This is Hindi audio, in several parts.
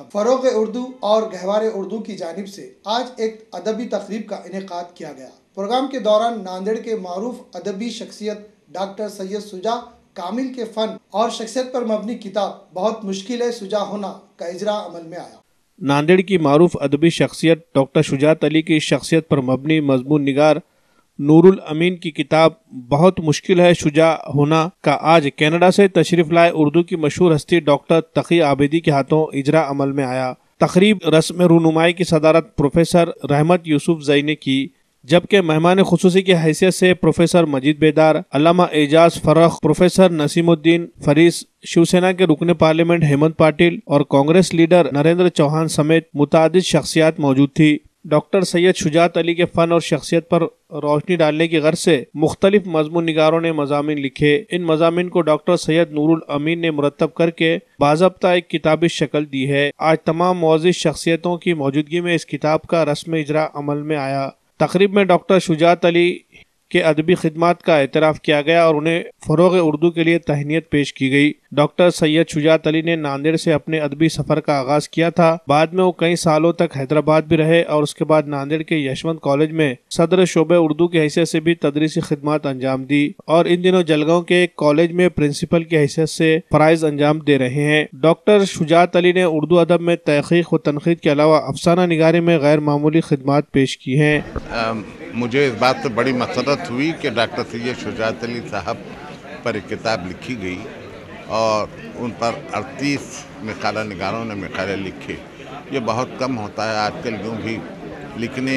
फरोग उर्दू और गहवारे उर्दू की जानिब से आज एक अदबी तकरीब का इनेकाद किया गया। प्रोग्राम के दौरान नांदेड़ के मारूफ अदबी शख्सियत डॉक्टर सैयद शुजा कामिल के फन और शख्सियत पर मबनी किताब बहुत मुश्किल है शुजा होना का इजरा अमल में आया। नांदेड़ की मारूफ अदबी शख्सियत डॉक्टर शुजात अली की शख्सियत पर मबनी मजमून निगार नूरुल अमीन की किताब बहुत मुश्किल है शुजा होना का आज कनाडा से तशरीफ लाए उर्दू की मशहूर हस्ती डॉक्टर तकी आबिदी के हाथों इजरा अमल में आया। तकरीब रस्म रूनुमाई की सदारत प्रोफेसर रहमत यूसुफ जई ने की, जबकि मेहमान खुसूसी की हैसियत से प्रोफेसर मजीद बेदार, अल्लामा एजाज फरख, प्रोफेसर नसीमुद्दीन फरीस, शिवसेना के रुकन पार्लियामेंट हेमंत पाटिल और कांग्रेस लीडर नरेंद्र चौहान समेत मुतादिद शख्सियात मौजूद थी। डॉक्टर सैयद शुजात अली के फन और शख्सियत पर रोशनी डालने की गर्ज से मुख्तलिफ मजमून निगारों ने मजामिन लिखे। इन मजामिन को डॉक्टर सैयद नूरुल अमीन ने मुरतब करके बाज़ाब्ता एक किताबी शक्ल दी है। आज तमाम मुअज़्ज़िज़ शख्सियतों की मौजूदगी में इस किताब का रस्म इजरा अमल में आया। तकरीब में डॉक्टर शुजात अली के अदबी खिदमात का एतराफ़ किया गया और उन्हें फ़रोग़ उर्दू के लिए तहनीत पेश की गई। डॉक्टर सैयद शुजात अली ने नांदेड़ से अपने अदबी सफ़र का आगाज़ किया था। बाद में वो कई सालों तक हैदराबाद भी रहे और उसके बाद नांदेड़ के यशवंत कॉलेज में सदर शोबे उर्दू की हैसियत से भी तदरीसी खिदमात अंजाम दी और इन दिनों जलगांव के एक कॉलेज में प्रिंसिपल की हैसियत से फ़राइज़ अंजाम दे रहे हैं। डॉक्टर शुजात अली ने उर्दू अदब में तहक़ीक़ व तनक़ीद के अलावा अफसाना निगारी में गैर मामूली खिदमात पेश की हैं। मुझे इस बात से बड़ी मसरत हुई कि डॉक्टर सैयद शुजात अली साहब पर एक किताब लिखी गई और उन पर 38 मकाला निगारों ने मकाले लिखे। ये बहुत कम होता है आजकल, यूँ भी लिखने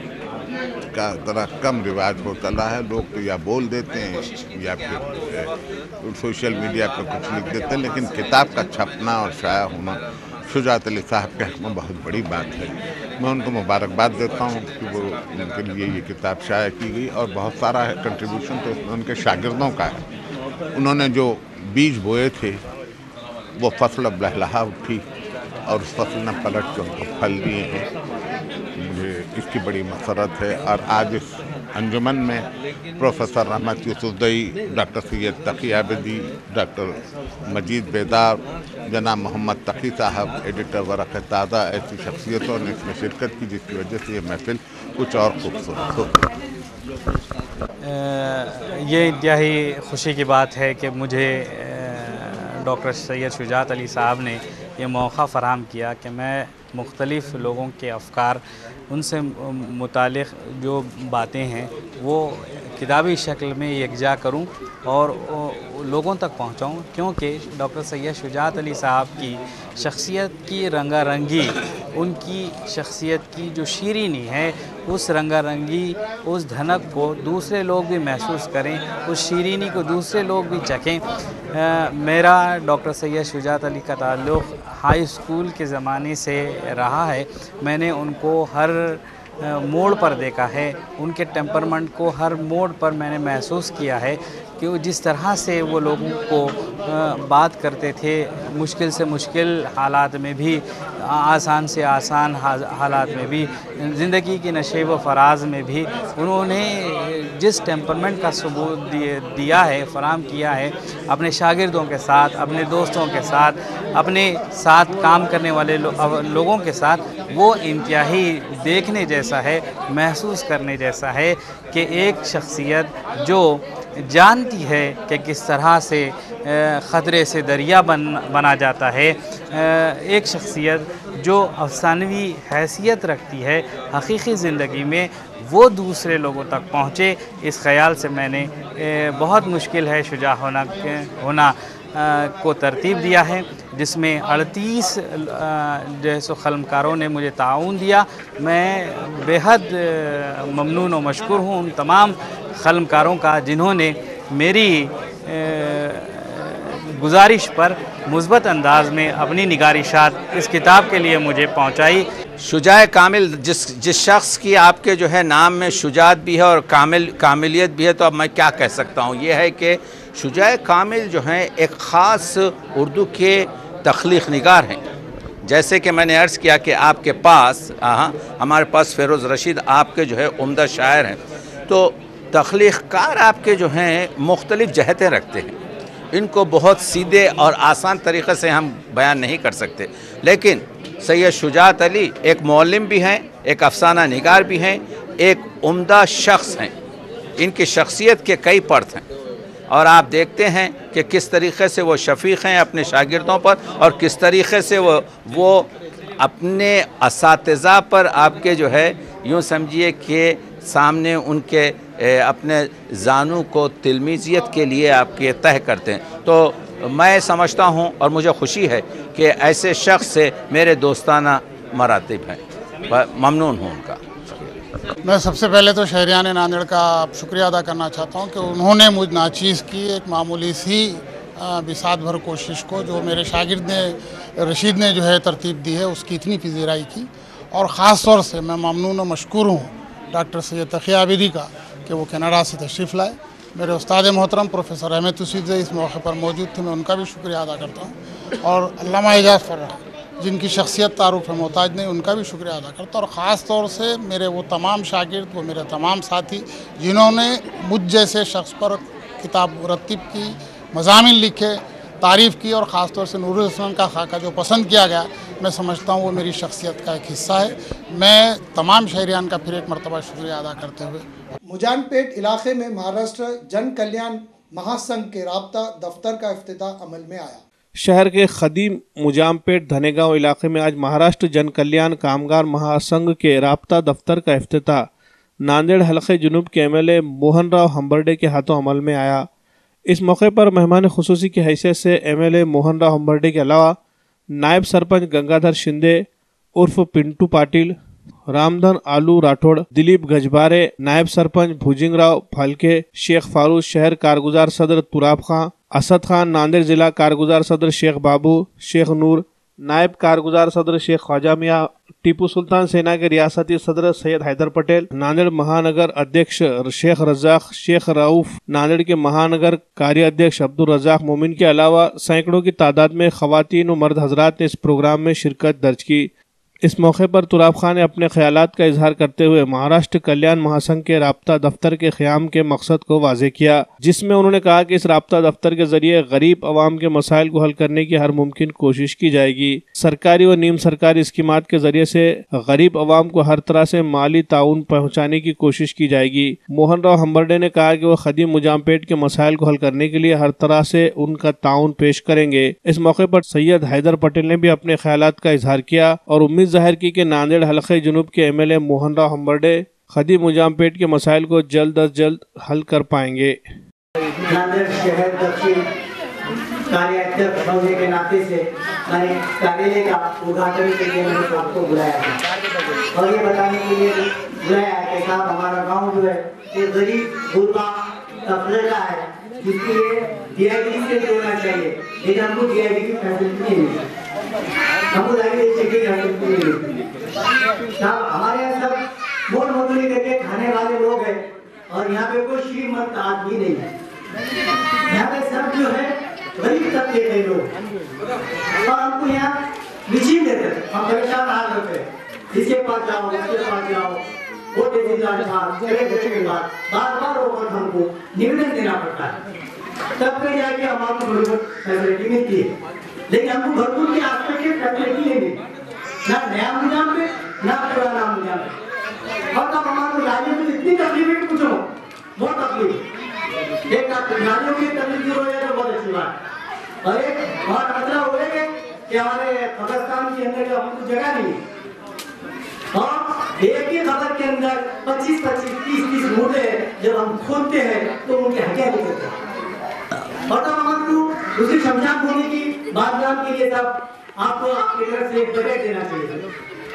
का ज़रा कम रिवाज होता रहा है। लोग तो या बोल देते हैं या फिर सोशल मीडिया पर कुछ लिख देते हैं, लेकिन किताब का छपना और शाया होना शुजात अली साहब के हक़ में बहुत बड़ी बात है। मैं उनको मुबारकबाद देता हूँ कि वो उनके लिए ये किताब शाया की गई और बहुत सारा कंट्रीब्यूशन तो उसमें उनके शागिर्दों का है। उन्होंने जो बीज बोए थे वो फसल अब लहलहा उठी और उस फसल ने पलट के उनको फल दिए हैं। मुझे इसकी बड़ी मसरत है। और आज इस अंजुमन में professor Rahmat Yusufzai, doctor Syed Taqi Abidi, doctor Majid Bedar, जनाब मोहम्मद तकी साहब, एडिटर वरक़ ताज़ा, ऐसी शख्सियतों ने इसमें शिरकत की जिसकी वजह से ये महफिल कुछ और खूबसूरत हो। ये इंतहाई खुशी की बात है कि मुझे डॉक्टर सैयद शुजात अली साहब ने ये मौका फ़राहम किया कि मैं मुख्तलिफ़ लोगों के अफ़कार, उनसे मुतालिक़ जो बातें हैं वो किताबी शक्ल में यकजा करूं और लोगों तक पहुंचाऊं, क्योंकि डॉक्टर सैयद शुजात अली साहब की शख्सियत की रंगारंगी, उनकी शख्सियत की जो शीरीनी है, उस रंगारंगी, उस धनक को दूसरे लोग भी महसूस करें, उस शीरीनी को दूसरे लोग भी चखें। मेरा डॉक्टर सैयद शुजात अली का ताल्लुक़ हाई स्कूल के ज़माने से रहा है। मैंने उनको हर मोड़ पर देखा है, उनके टेम्परमेंट को हर मोड़ पर मैंने महसूस किया है कि वो जिस तरह से वो लोगों को बात करते थे, मुश्किल से मुश्किल हालात में भी, आसान से आसान हालात में भी, ज़िंदगी की नशेब व फराज में भी उन्होंने जिस टेम्परमेंट का सबूत दिया है, फराहम किया है अपने शागिर्दों के साथ, अपने दोस्तों के साथ, अपने साथ काम करने वाले लोगों के साथ, वो इंतहाई देखने जैसा है, महसूस करने जैसा है कि एक शख्सियत जो जानती है कि किस तरह से ख़तरे से दरिया बना जाता है, एक शख्सियत जो अफसानवी हैसियत रखती है हकीकी ज़िंदगी में, वो दूसरे लोगों तक पहुँचे, इस ख़याल से मैंने बहुत मुश्किल है शुजा होना को तरतीब दिया है, जिसमें 38 जैसे क़लमकारों ने मुझे ताउन दिया। मैं बेहद ममनून व मशकूर हूँ उन तमाम क़लमकारों का जिन्होंने मेरी गुजारिश पर मुस्बत अंदाज में अपनी निगारिशात इस किताब के लिए मुझे पहुँचाई। शुजाए कामिल, जिस शख्स की आपके जो है नाम में शुजात भी है और कामिलियत भी है, तो अब मैं क्या कह सकता हूँ, ये है कि शुजाए कामिल जो हैं एक ख़ास उर्दू के तख्लीक़ निगार हैं। जैसे कि मैंने अर्ज़ किया कि आपके पास हमारे पास फ़ेरोज़ रशीद आपके जो है उम्दा शायर हैं, तो तख्लीक़कार आपके जो हैं मुख्तलिफ़ जहतें रखते हैं। इनको बहुत सीधे और आसान तरीक़े से हम बयान नहीं कर सकते, लेकिन सैयद शुजात अली एक मौलिम भी हैं, एक अफसाना निगार भी हैं, एक उम्दा शख्स हैं। इनकी शख्सियत के कई पर्थ हैं और आप देखते हैं कि किस तरीक़े से वो शफ़ीक़ हैं अपने शागिर्दों पर और किस तरीक़े से वो अपने असातिज़ा पर आपके जो है यूँ समझिए कि सामने उनके अपने जानू को तिलमीज़ियत के लिए आपके तय करते हैं। तो मैं समझता हूँ और मुझे खुशी है कि ऐसे शख्स से मेरे दोस्ताना मरातिब हैं, ममनून हूँ उनका। मैं सबसे पहले तो शहरियान नांदेड़ का शुक्रिया अदा करना चाहता हूँ कि उन्होंने मुझ नाचीज़ की एक मामूली सी बिसात भर कोशिश को जो मेरे शागिर्द ने रशीद ने जो है तरतीब दी है उसकी इतनी पजीराई की। और ख़ास तौर से मैं ममनून और मशकूर हूँ डॉक्टर सैयद तकी आबिदी का कि वो कनाडा से तशरीफ़ लाए। मेरे उस्ताद मोहतरम प्रोफेसर अहमद उसीद इस मौके पर मौजूद थे, मैं उनका भी शुक्रिया अदा करता हूँ। और अल्लामा एजाज़ फर्रख जिनकी शख्सियत तारुफ है मोहताज नहीं, उनका भी शुक्रिया अदा करता हूँ। और ख़ास तौर से मेरे वो तमाम शागिर्द, वो मेरे तमाम साथी जिन्होंने मुझ जैसे शख्स पर किताब मुरत्तिब की, मज़ामिन लिखे, तारीफ़ की और ख़ास तौर से नूरुल इस्लाम का खाका जो पसंद किया गया, मैं समझता हूँ वो मेरी शख्सियत का एक हिस्सा है। मैं तमाम शहरियान का फिर एक मरतबा शुक्रिया अदा करते हुए मुजानपेट इलाके में महाराष्ट्र जन कल्याण महासंघ के राब्ता दफ्तर का इफ्तिताह अमल में आया। शहर के खदीम मुजामपेट धनेगांव इलाके में आज महाराष्ट्र जन कल्याण कामगार महासंघ के राब्ता दफ्तर का इफ्तिताह नांदेड़ हलके जुनूब के एमएलए मोहन राव हम्बर्डे के हाथों अमल में आया। इस मौके पर मेहमान खुसूसी की हैसियत से एमएलए मोहन राव हम्बर्डे के अलावा नायब सरपंच गंगाधर शिंदे उर्फ पिंटू पाटिल, रामधन आलू राठौड़, दिलीप गजबारे, नायब सरपंच भुजिंगराव फालके, शेख फारूक, शहर कारगुजार सदर तुराब खां, असद खान, नांदेड़ जिला कारगुजार सदर शेख बाबू, शेख नूर, नायब कारगुजार सदर शेख ख्वाजा मियाँ, टीपू सुल्तान सेना के रियासती सदर सैयद हैदर पटेल, नांदेड़ महानगर अध्यक्ष शेख रजाक, शेख रऊफ, नांदेड़ के महानगर कार्य अध्यक्ष अब्दुल रजाक मोमिन के अलावा सैकड़ों की तादाद में खवातीन और मर्द हजरात ने इस प्रोग्राम में शिरकत दर्ज की। इस मौके पर तुराब खान ने अपने ख्यालात का इजहार करते हुए महाराष्ट्र कल्याण महासंघ के राब्ता दफ्तर के क़याम के मकसद को वाज़ेह किया, जिसमें उन्होंने कहा कि इस राब्ता दफ्तर के जरिए गरीब अवाम के मसाइल को हल करने की हर मुमकिन कोशिश की जाएगी। सरकारी और नीम सरकारी स्कीमात के जरिए से गरीब अवाम को हर तरह से माली ताउन पहुँचाने की कोशिश की जाएगी। मोहन राव हम्बर्डे ने कहा कि वह खदीम मुजामपेट के मसाइल को हल करने के लिए हर तरह से उनका ताउन पेश करेंगे। इस मौके पर सैयद हैदर पटेल ने भी अपने ख्यालात का इजहार किया और उम्मीद जाहिर की कि नांदेड़ हलके जुनूब के एमएलए मोहन राव हम्बर्डे खदीम मुजामपेट के मसाइल को जल्द अज जल्द हल कर पाएंगे। नांदेड़ शहर दक्षिण कार्याध्यक्ष होने के नाते से मैंने कार्यालय का उद्घाटन के लिए मैंने आपको बुलाया है और ये बताने के लिए बुलाया है कि साहब हमारा गांव जो है ये गरीब गुरबा तबके का है, जिसके लिए DID से जोड़ना चाहिए, लेकिन हमको DID की फैसिलिटी नहीं मिली, हमको लगे चेकिंग फैसिलिटी नहीं मिली। साहब हमारे यहाँ सब मोट मोटली करके खाने वाले लोग हैं और यहाँ पे कोई श्रीमंत आदमी नहीं है, यहाँ पे सब जो है गरीब तबके के लोग और हमको यहाँ मिशीन देते हैं, हम परेशान हाल होते हैं, इसके पास जाओ उसके पास जाओ, वो के बाद बार रोक हमको निवेदन देना पड़ता है, तब पे जाके हमारे थोड़ी बहुत फैसिलिटी मिलती है, लेकिन हमको भरपूर के आसपास की फैसिलिटी नहीं मिलती, ना नया मुजाम पे ना पुराना मुजाम पे। और तब हमारे राज्य में इतनी तकलीफें कुछ हो, बहुत तकलीफ, एक गाड़ियों की तकलीफ हो जाए तो बहुत अच्छी बात, और एक बहुत मसला हो गया कि हमारे कब्रिस्तान के अंदर हमको जगह नहीं है और एक ही खबर के अंदर 25-25, 30-30 मुर्दे जब हम खोदते हैं तो उनके हत्या भी करते हैं और तब हमको उसी शमशान भूमि की बातगान के लिए तब आपको आपकी तरफ से एक बजट देना चाहिए।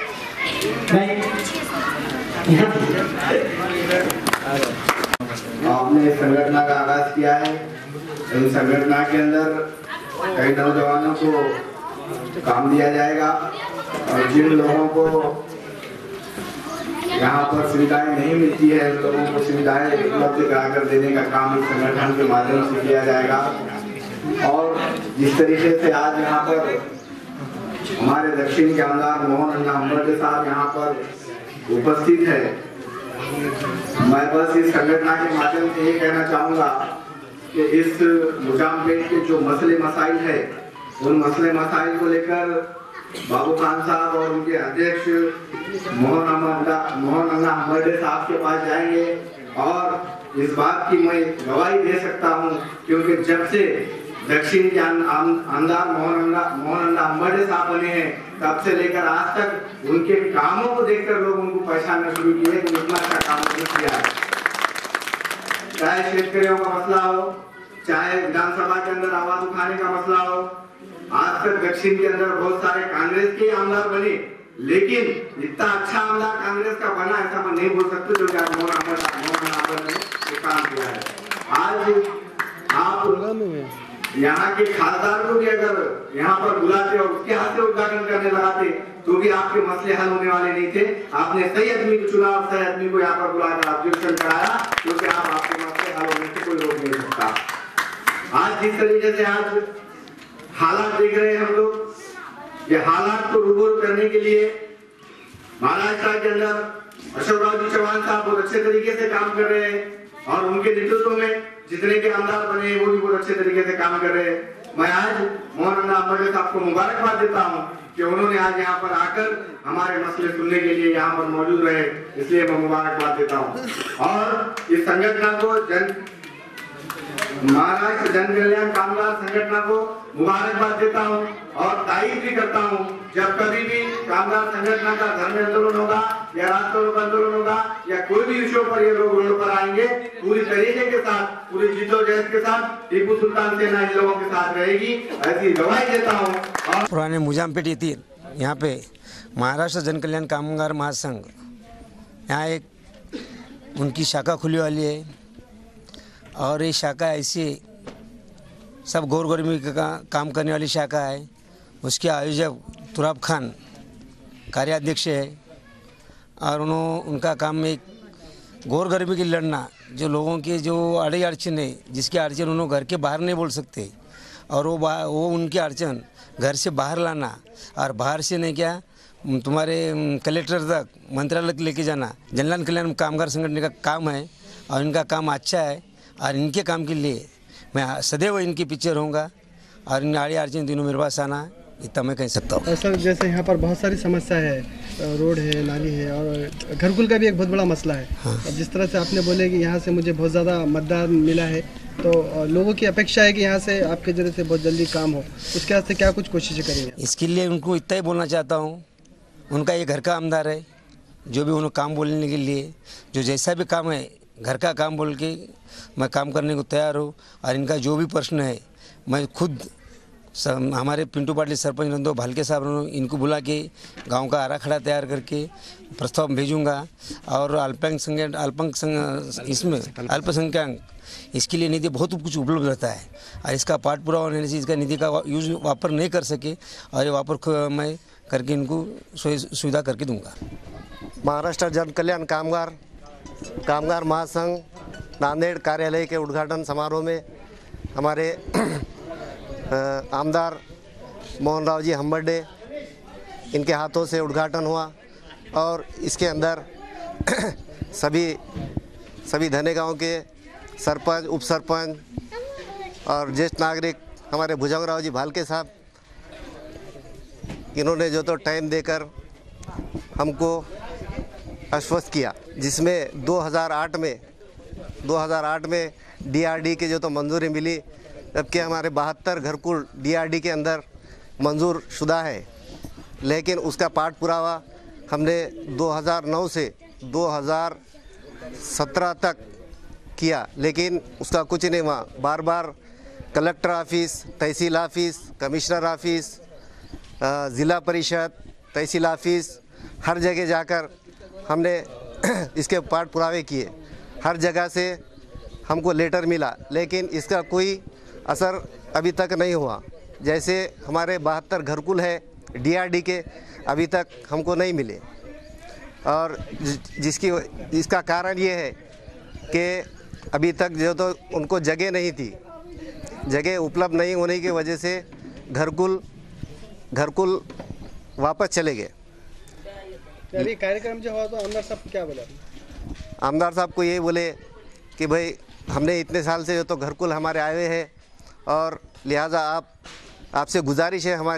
आपने संगठन का आगाज किया है, इन संगठन के अंदर कई नौजवानों को काम दिया जाएगा और जिन लोगों को यहाँ पर सुविधाएं नहीं मिलती है उन लोगों को सुविधाएं उपलब्ध कराकर देने का काम इस संगठन के माध्यम से किया जाएगा। और जिस तरीके से आज यहाँ पर हमारे दक्षिण के आमदार मोहन हम्बर्डे साहब यहाँ पर उपस्थित है, मैं बस इस संगठन के माध्यम से ये कहना चाहूँगा कि इस मुजामपेट के जो मसले मसाइल है उन मसले मसाइल को लेकर बाबू खान साहब और उनके अध्यक्ष मोहन अन्ना हम्बर्डे साहब के पास जाएंगे और इस बात की मैं गवाही दे सकता हूं, क्योंकि जब से दक्षिण के आमदार मोहन अन्ना हम्बर्डे साहब बने हैं तब से लेकर आज तक उनके कामों को देखकर लोग उनको पहचानना शुरू किए कि इतना अच्छा काम नहीं किया है। चाहे शेतकरियों का मसला हो, चाहे विधानसभा के अंदर आवाज उठाने का मसला हो, आज तक दक्षिण के अंदर बहुत सारे कांग्रेस के आमदार बने, लेकिन इतना अच्छा आमदार कांग्रेस का बना ऐसा मैं नहीं बोल सकता जो आज मोहन अन्ना ने काम किया है। आज आप यहाँ के खासदार को भी अगर यहाँ पर बुलाते और उसके हाथ से उद्घाटन करने लगाते तो भी आपके मसले हल होने वाले नहीं थे। आपने सही आदमी को चुना और सही आदमी को यहाँ पर बुलाकर ऑब्जेक्शन कराया, क्योंकि आपके मसले हल होने से कोई रोक नहीं सकता। आज जिस तरीके से आज हालात देख रहे हैं हम लोग, ये हालात को रूबरू करने के लिए महाराष्ट्र के अंदर अशोक चौहान साहब बहुत अच्छे तरीके से काम कर रहे हैं और उनके नेतृत्व में जितने के आमदार बने वो भी बहुत अच्छे तरीके से काम कर रहे हैं। मैं आज मोहन अन्ना हम्बर्डे साहब को मुबारकबाद देता हूं कि उन्होंने आज यहाँ पर आकर हमारे मसले सुनने के लिए यहाँ पर मौजूद रहे, इसलिए मैं मुबारकबाद देता हूं। और इस संगठन को महाराष्ट्र जन कल्याण कामगार संगठन को मुबारकबाद देता हूं और तारीफ भी करता हूं। जब कभी भी कामगार संगठन का धरने आंदोलन होगा या राष्ट्ररोध आंदोलन होगा या कोई भी विषयों पर ये लोग रोड पर आएंगे, पूरी तरीके के साथ, पूरी जिद्दोजहद के साथ टीपू सुल्तान सेना इन लोगों के साथ रहेगी, ऐसी गवाही देता हूँ। पुराने मुजामपेट येथील यहाँ पे महाराष्ट्र जन कल्याण कामगार महासंघ यहाँ एक उनकी शाखा खुली वाली है और ये शाखा ऐसी सब गोरगरिमी का काम करने वाली शाखा है। उसके आयोजक तुराब खान कार्याध्यक्ष है और उनका काम में गोरगरिमी की लड़ना, जो लोगों के जो अड़े अड़चन है, जिसकी अड़चन उन्होंने घर के बाहर नहीं बोल सकते और वो उनकी अड़चन घर से बाहर लाना और बाहर से नहीं क्या तुम्हारे कलेक्टर तक मंत्रालय तक लेके जाना, जनकल्याण कल्याण कामगार संगठन का काम है और इनका काम अच्छा है और इनके काम के लिए मैं सदैव इनके पीछे रहूँगा और इन आड़े अड़चन दिनों मेरे पास आना, इतना मैं कह सकता हूँ। सर, जैसे यहाँ पर बहुत सारी समस्या है, रोड है, नाली है और घरकुल का भी एक बहुत बड़ा मसला है। हाँ। जिस तरह से आपने बोले कि यहाँ से मुझे बहुत ज़्यादा मतदान मिला है, तो लोगों की अपेक्षा है कि यहाँ से आपके जरिए से बहुत जल्दी काम हो, उसके वास्ते क्या कुछ कोशिशें करेंगे? इसके लिए उनको इतना ही बोलना चाहता हूँ, उनका ये घर का आमदार है, जो भी उन्हें काम बोलने के लिए जो जैसा भी काम है घर का काम बोल के मैं काम करने को तैयार हूँ और इनका जो भी प्रश्न है मैं खुद हमारे पिंटू पाटिल सरपंच नंदो भालके साहब इनको बुला के गांव का आराखड़ा तैयार करके प्रस्ताव भेजूंगा और अल्पसंख्यक इसके लिए निधि बहुत कुछ उपलब्ध रहता है और इसका पाठ पूरा होने से इसका निधि का यूज वापर नहीं कर सके और ये वापर मैं करके इनको सुविधा करके दूंगा। महाराष्ट्र जन कल्याण कामगार महासंघ नांदेड़ कार्यालय के उद्घाटन समारोह में हमारे आमदार मोहन जी हम्बर्डे इनके हाथों से उद्घाटन हुआ और इसके अंदर सभी धने गांव के सरपंच, उप सरपंच और ज्येष्ठ नागरिक हमारे भुजंगराव जी भालके साहब, इन्होंने जो तो टाइम देकर हमको आश्वस्त किया, जिसमें 2008 में डीआरडी के जो तो मंजूरी मिली, जबकि हमारे 72 घरकुल डीआरडी के अंदर मंजूर शुदा है, लेकिन उसका पाठ पुरावा हमने 2009 से 2017 तक किया, लेकिन उसका कुछ नहीं हुआ। बार बार collector office, tehsil office, commissioner office, Zila Parishad, तहसील ऑफिस, हर जगह जाकर हमने इसके पाठ पुरावे किए। हर जगह से हमको लेटर मिला, लेकिन इसका कोई असर अभी तक नहीं हुआ। जैसे हमारे 72 घरकुल है डीआरडी के, अभी तक हमको नहीं मिले और इसका कारण ये है कि अभी तक जो तो उनको जगह नहीं थी, जगह उपलब्ध नहीं होने की वजह से घरकुल वापस चले गए। अभी कार्यक्रम जो हुआ तो आमदार साहब क्या बोला? आमदार साहब को ये बोले कि भाई हमने इतने साल से जो तो घरकुल हमारे आए हुए हैं और लिहाजा आपसे गुजारिश है हमारी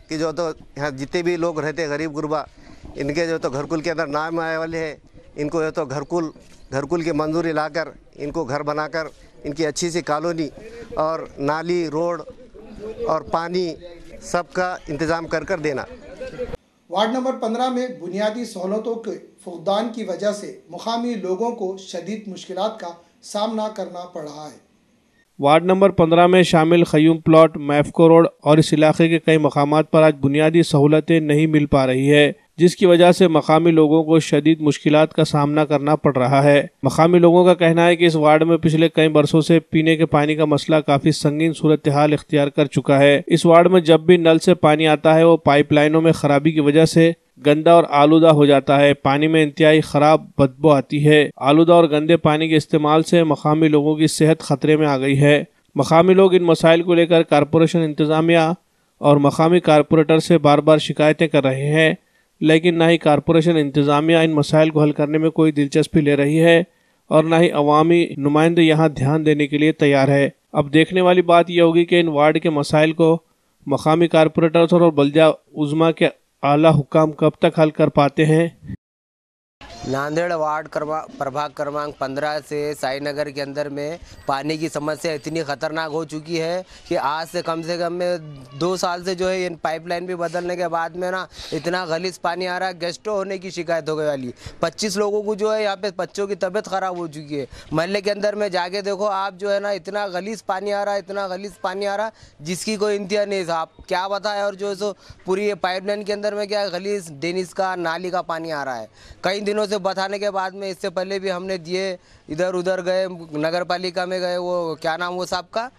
कि जो तो यहाँ जितने भी लोग रहते हैं गरीब गुरबा, इनके जो तो घरकुल के अंदर नाम आए वाले हैं, इनको जो तो घरकुल की मंजूरी लाकर इनको घर बनाकर इनकी अच्छी सी कॉलोनी और नाली, रोड और पानी सबका इंतज़ाम कर देना। वार्ड नंबर 15 में बुनियादी सहूलतों के फुकदान की वजह से मुकामी लोगों को शदीद मुश्किलात का सामना करना पड़ रहा है। वार्ड नंबर 15 में शामिल खयूम प्लॉट, मैफको रोड और इस इलाके के कई मकामात पर आज बुनियादी सहूलतें नहीं मिल पा रही है, जिसकी वजह से मकामी लोगों को शदीद मुश्किलात का सामना करना पड़ रहा है। मकामी लोगों का कहना है कि इस वार्ड में पिछले कई बरसों से पीने के पानी का मसला काफी संगीन सूरत हाल इख्तियार कर चुका है। इस वार्ड में जब भी नल से पानी आता है वो पाइपलाइनों में खराबी की वजह से गंदा और आलूदा हो जाता है। पानी में इंतहाई खराब बदबू आती है। आलूदा और गंदे पानी के इस्तेमाल से मकामी लोगों की सेहत खतरे में आ गई है। मकामी लोग इन मसाइल को लेकर कारपोरेशन इंतजामिया और मकामी कारपोरेटर से बार बार शिकायतें कर रहे हैं, लेकिन ना ही कारपोरेशन इंतजामिया इन मसाइल को हल करने में कोई दिलचस्पी ले रही है और ना ही अवामी नुमाइंदे यहाँ ध्यान देने के लिए तैयार है। अब देखने वाली बात यह होगी कि इन वार्ड के मसाइल को मकामी कारपोरेटर्स और बल्दिया उज़्मा के आला हुकाम कब तक हल कर पाते हैं। नांदेड़ वार्ड प्रभाग क्रमांक 15 से साईनगर के अंदर में पानी की समस्या इतनी ख़तरनाक हो चुकी है कि आज से कम में 2 साल से जो है ये पाइपलाइन भी बदलने के बाद में ना इतना गलीज पानी आ रहा है, गेस्टो होने की शिकायत हो गई वाली। 25 लोगों को जो है यहाँ पे बच्चों की तबीयत ख़राब हो चुकी है। महल्ले के अंदर में जाके देखो आप जो है ना, इतना गलीज पानी आ रहा है, इतना गलीज पानी आ रहा है जिसकी कोई इंतहा नहीं है। आप क्या बताएं। और जो है सो पूरी ये पाइपलाइन के अंदर में क्या गलीज डेनिस का नाली का पानी आ रहा है। कई दिनों से बताने के बाद में, इससे पहले भी हमने दिए, इधर उधर गए, नगर पालिका में गए, वो क्या नाम वो साहब का,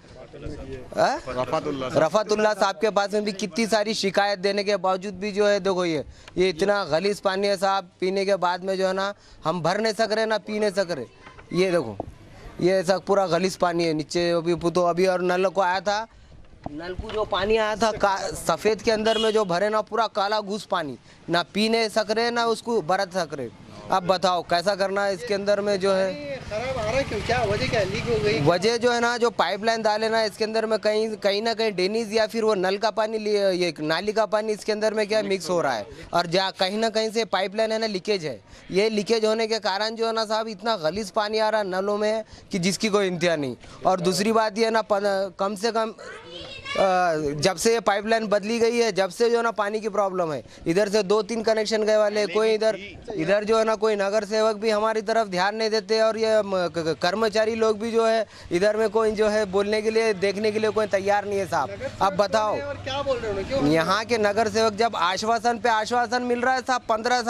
रफातुल्ला साहब के पास में भी कितनी सारी शिकायत देने के बावजूद भी जो है देखो ये इतना गलीज पानी है साहब, पीने के बाद में जो है ना हम भर नहीं सक रहे ना पी नहीं सक रहे। ये देखो ये ऐसा पूरा गलीज पानी है नीचे। अभी और नल को आया था, नल को जो पानी आया था सफ़ेद के अंदर में जो भरे ना पूरा काला घुस पानी, ना पी नहीं सक रहे ना उसको बरत सक रहे। अब बताओ कैसा करना है इसके अंदर में जो है खराब आ रहा है। क्यों, क्या वजह, क्या लीक हो गई? वजह जो है ना, जो पाइपलाइन डाले ना इसके अंदर में कहीं ना कहीं डेनिज या फिर वो नल का पानी, ये नाली का पानी इसके अंदर में क्या मिक्स हो रहा है। और कहीं ना कहीं से पाइपलाइन है ना लीकेज है। ये लीकेज होने के कारण जो है ना साहब इतना गलीज पानी आ रहा है नलों में कि जिसकी कोई इंतहा नहीं। और दूसरी बात ये ना, कम से कम जब से ये पाइपलाइन बदली गई है, जब से जो है ना पानी की प्रॉब्लम है। इधर से 2-3 कनेक्शन गए वाले, कोई इधर जो है ना कोई नगर सेवक भी हमारी तरफ ध्यान नहीं देते और ये कर्मचारी लोग भी जो है इधर में कोई जो है बोलने के लिए, देखने के लिए कोई तैयार नहीं है साहब। अब बताओ क्या बोल रहे हो, क्यों? यहाँ के नगर सेवक जब आश्वासन पे आश्वासन मिल रहा है साहब,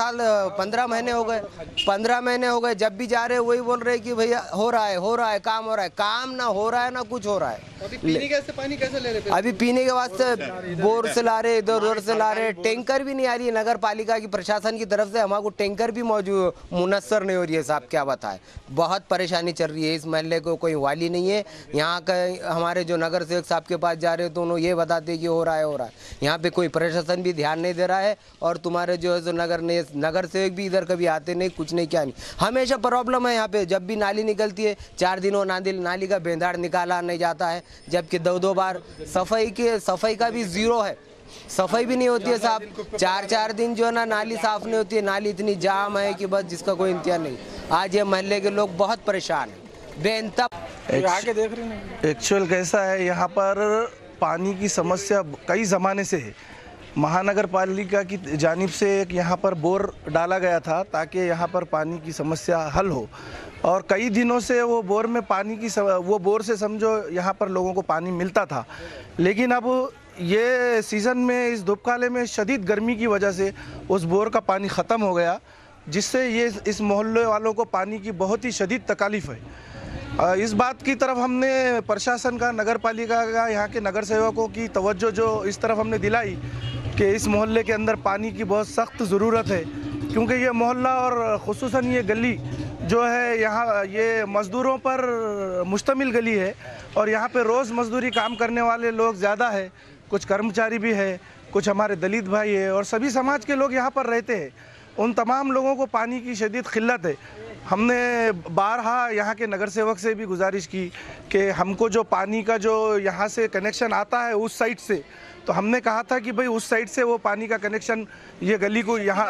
15 महीने हो गए, 15 महीने हो गए, जब भी जा रहे वही बोल रहे कि भैया हो रहा है, काम हो रहा है। काम ना हो रहा है ना कुछ हो रहा है। अभी पीने के पानी कैसे ले रहे? अभी पीने के वास्ते बोर से ला रहे, इधर उधर से ला रहे, टैंकर भी नहीं आ रही है। नगर पालिका की प्रशासन की तरफ से हमारे को टैंकर भी मुनस्सर नहीं हो रही है साहब। क्या बताएं, बहुत परेशानी चल रही है। इस महल्ले को कोई वाली नहीं है। यहाँ का हमारे जो नगर सेवक साहब के पास जा रहे हो तो उन्होंने ये बताते कि हो रहा है। यहाँ पे कोई प्रशासन भी ध्यान नहीं दे रहा है और तुम्हारे जो है जो नगर सेवक भी इधर कभी आते नहीं, कुछ नहीं, क्या नहीं। हमेशा प्रॉब्लम है यहाँ पे। जब भी नाली निकलती है 4 दिनों नाली का बेंदाड़ निकाला नहीं जाता है, जबकि 2 बार सफाई का भी जीरो है। सफाई भी नहीं होती है साहब। 4 दिन जो है ना नाली साफ नहीं होती है। नाली इतनी जाम है कि बस जिसका कोई इंतहा नहीं। आज ये महल्ले के लोग बहुत परेशान हैं, बेइंतहा। आगे देख रहे हैं एक्चुअल कैसा है। यहाँ पर पानी की समस्या कई ज़माने से है। महानगर पालिका की जानिब से एक यहाँ पर बोर डाला गया था ताकि यहाँ पर पानी की समस्या हल हो, और कई दिनों से वो बोर में वो बोर से समझो यहाँ पर लोगों को पानी मिलता था। लेकिन अब ये सीज़न में, इस धूपकाले में शदीद गर्मी की वजह से उस बोर का पानी ख़त्म हो गया, जिससे ये इस मोहल्ले वालों को पानी की बहुत ही शदीद तकालीफ है। इस बात की तरफ हमने प्रशासन का, नगर पालिका का, यहाँ के नगर सेवकों की तवज्जो जो इस तरफ हमने दिलाई कि इस मोहल्ले के अंदर पानी की बहुत सख्त ज़रूरत है, क्योंकि ये मोहल्ला और ख़ुसूसन ये गली जो है यहाँ ये मज़दूरों पर मुश्तमिल गली है और यहाँ पे रोज़ मज़दूरी काम करने वाले लोग ज़्यादा है। कुछ कर्मचारी भी है, कुछ हमारे दलित भाई है और सभी समाज के लोग यहाँ पर रहते हैं। उन तमाम लोगों को पानी की शदीद क़िल्लत है। हमने बारहा यहाँ के नगर सेवक से भी गुजारिश की कि हमको जो पानी का जो यहाँ से कनेक्शन आता है उस साइड से, तो हमने कहा था कि भाई उस साइड से वो पानी का कनेक्शन ये गली को यहाँ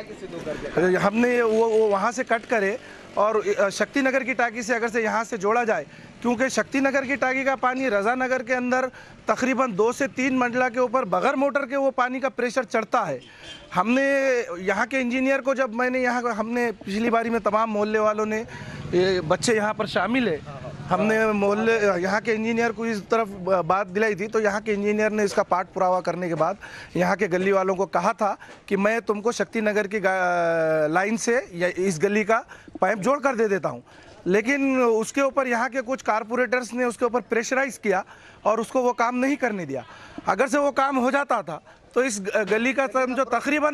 हमने वो वहाँ से कट करे और शक्ति नगर की टाकी से अगर से यहाँ से जोड़ा जाए, क्योंकि शक्ति नगर की टाकी का पानी रज़ा नगर के अंदर तकरीबन 2 से 3 मंजिला के ऊपर बगैर मोटर के वो पानी का प्रेशर चढ़ता है। हमने यहाँ के इंजीनियर को जब हमने पिछली बारी में तमाम मोहल्ले वालों ने बच्चे यहाँ पर शामिल है, हमने मोहल्ले यहाँ के इंजीनियर को इस तरफ बात दिलाई थी, तो यहाँ के इंजीनियर ने इसका पाठ पुरावा करने के बाद यहाँ के गली वालों को कहा था कि मैं तुमको शक्ति नगर की लाइन से या इस गली का पाइप जोड़ कर दे देता हूँ। लेकिन उसके ऊपर यहाँ के कुछ कारपोरेटर्स ने उसके ऊपर प्रेशराइज किया और उसको वो काम नहीं करने दिया। अगर से वो काम हो जाता था तो इस गली का जो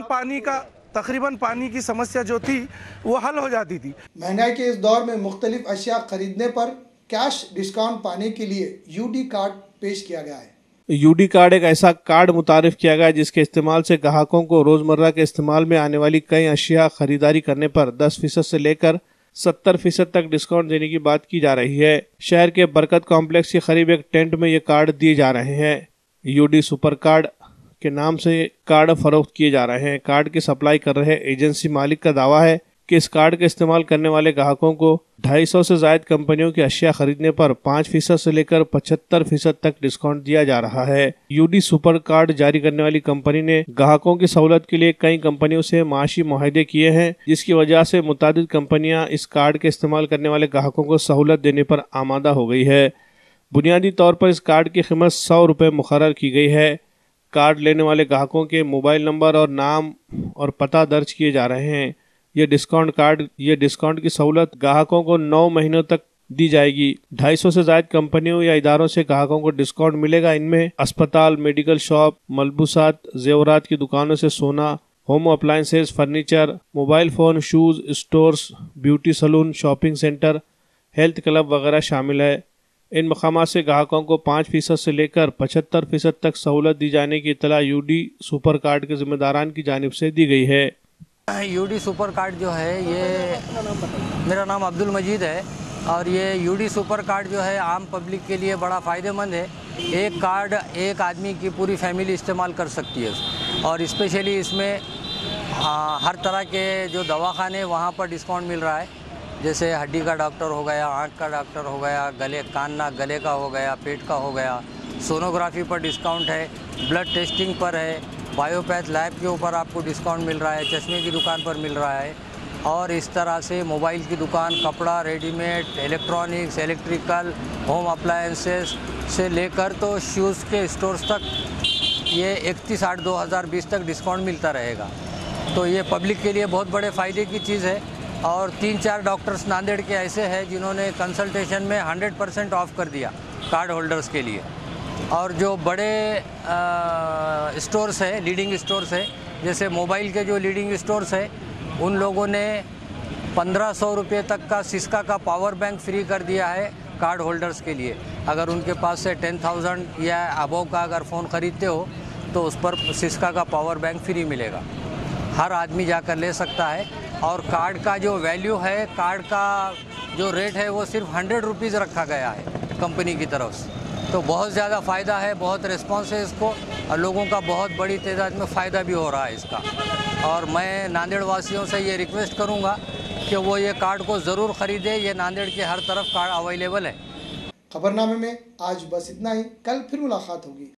तकरीबन पानी की समस्या जो थी वो हल हो जाती थी। महंगाई के इस दौर में मुख्तलिफ अशिया खरीदने पर कैश डिस्काउंट पाने के लिए यूडी कार्ड पेश किया गया है। यूडी कार्ड एक ऐसा कार्ड मुतारिफ किया गया है जिसके इस्तेमाल से ग्राहकों को रोजमर्रा के इस्तेमाल में आने वाली कई अशिया खरीदारी करने पर 10% से लेकर 70% तक डिस्काउंट देने की बात की जा रही है। शहर के बरकत कॉम्प्लेक्स के करीब एक टेंट में ये कार्ड दिए जा रहे हैं। यूडी सुपर कार्ड के नाम से कार्ड फरोख्त किए जा रहे हैं। कार्ड की सप्लाई कर रहे एजेंसी मालिक का दावा है कि इस कार्ड का इस्तेमाल करने वाले ग्राहकों को 250 से ज्यादा कंपनियों की अशिया खरीदने पर 5% से लेकर 75% तक डिस्काउंट दिया जा रहा है। यूडी सुपर कार्ड जारी करने वाली कंपनी ने ग्राहकों की सहूलत के लिए कई कंपनियों से माशी मुआहदे किए हैं, जिसकी वजह से मुतादिद कंपनियां इस कार्ड के इस्तेमाल करने वाले ग्राहकों को सहूलत देने पर आमादा हो गई है। बुनियादी तौर पर इस कार्ड की कीमत 100 रुपये मुकर्रर की गई है। कार्ड लेने वाले ग्राहकों के मोबाइल नंबर और नाम और पता दर्ज किए जा रहे हैं। ये डिस्काउंट की सहूलत ग्राहकों को 9 महीनों तक दी जाएगी। 250 से ज्यादा कंपनियों या इदारों से ग्राहकों को डिस्काउंट मिलेगा। इनमें अस्पताल, मेडिकल शॉप, मलबूसात, जेवरात की दुकानों से सोना, home appliances, furniture, mobile phone, shoes stores, beauty salon, shopping centre, health club वगैरह शामिल है। इन मकामात से ग्राहकों को 5% से लेकर 75% तक सहूलत दी जाने की इत्तला यूडी सुपर कार्ड के जिम्मेदारान की जानिब से दी गई है। यूडी सुपर कार्ड जो है, ये मेरा नाम अब्दुल मजीद है और ये यूडी सुपर कार्ड जो है आम पब्लिक के लिए बड़ा फ़ायदेमंद है। एक कार्ड एक आदमी की पूरी फैमिली इस्तेमाल कर सकती है और स्पेशली इसमें हर तरह के जो दवाखाने वहाँ पर डिस्काउंट मिल रहा है, जैसे हड्डी का डॉक्टर हो गया, आँख का डॉक्टर हो गया, कान नाक गले का हो गया, पेट का हो गया, सोनोग्राफी पर डिस्काउंट है, ब्लड टेस्टिंग पर है, बायोपैथ लैब के ऊपर आपको डिस्काउंट मिल रहा है, चश्मे की दुकान पर मिल रहा है और इस तरह से मोबाइल की दुकान, कपड़ा, readymade, electronics, electrical, home appliances से लेकर तो शूज़ के स्टोर्स तक ये 31/8/2020 तक डिस्काउंट मिलता रहेगा। तो ये पब्लिक के लिए बहुत बड़े फ़ायदे की चीज़ है। और 3-4 डॉक्टर्स नांदेड़ के ऐसे हैं जिन्होंने कंसल्टेशन में 100% ऑफ कर दिया कार्ड होल्डर्स के लिए। और जो बड़े स्टोर्स है, लीडिंग स्टोर्स है, जैसे मोबाइल के जो लीडिंग स्टोर्स है, उन लोगों ने 1500 रुपये तक का सिस्का का पावर बैंक फ्री कर दिया है कार्ड होल्डर्स के लिए। अगर उनके पास से 10,000 या अबव का अगर फ़ोन ख़रीदते हो तो उस पर सिस्का का पावर बैंक फ्री मिलेगा। हर आदमी जाकर ले सकता है और कार्ड का जो वैल्यू है, कार्ड का जो रेट है वो सिर्फ 100 रुपीज़ रखा गया है कंपनी की तरफ से। तो बहुत ज़्यादा फ़ायदा है, बहुत रिस्पॉन्स है इसको और लोगों का बहुत बड़ी तादाद में फ़ायदा भी हो रहा है इसका। और मैं नांदेड़ वासियों से ये रिक्वेस्ट करूँगा कि वो ये कार्ड को ज़रूर ख़रीदें। ये नांदेड़ के हर तरफ कार्ड अवेलेबल है। खबरनामे में आज बस इतना ही। कल फिर मुलाकात होगी।